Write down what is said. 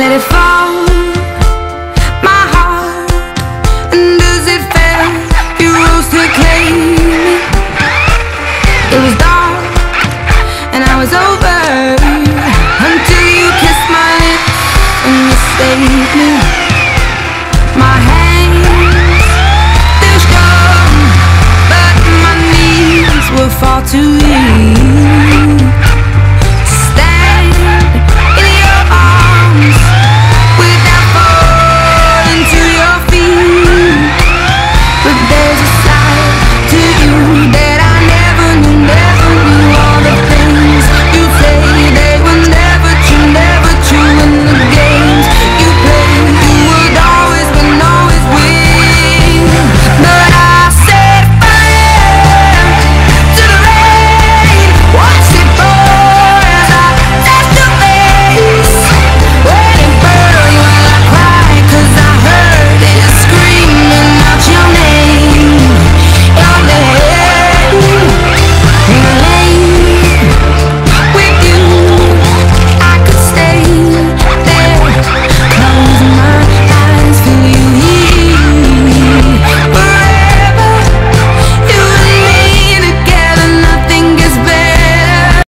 let it fall, my heart. And does it fail? You rose to claim me. It was dark and I was over until you kissed my lips and you saved me. My hands, they're strong, but my knees were far too weak to stand in your arms without falling to your feet. But there's a side to you